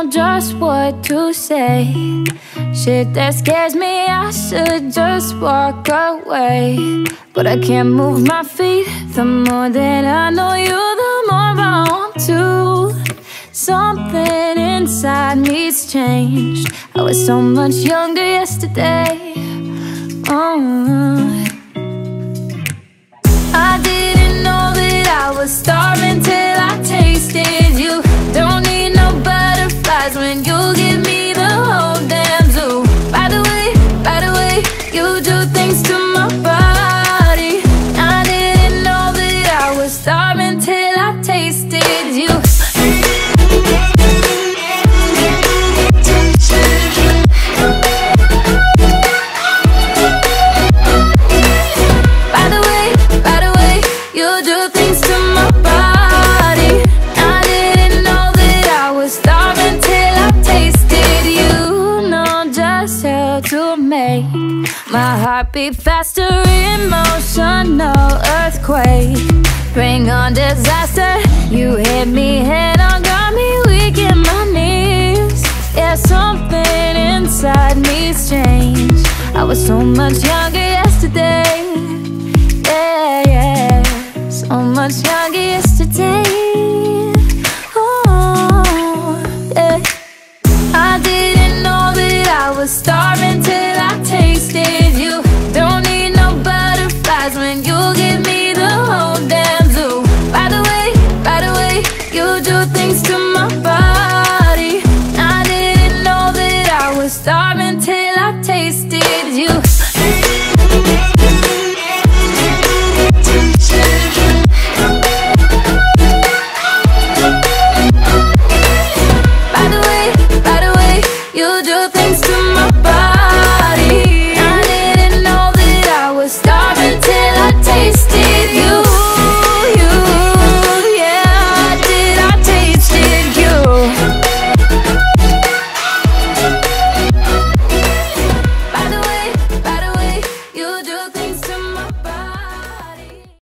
know just what to say. Shit that scares me, I should just walk away. But I can't move my feet. The more that I know you, the more I want to. Something inside me's changed. I was so much younger yesterday. I didn't know that I was starving till I tasted you. Don't need no butterflies when you give me the whole damn zoo. By the way, you do things to my body. I didn't know that I was starving till I tasted you. My heart beat faster, emotional earthquake. Bring on disaster. You hit me head on, got me weak in my knees. Yeah, something inside me's changed. I was so much younger yesterday. Yeah, so much younger.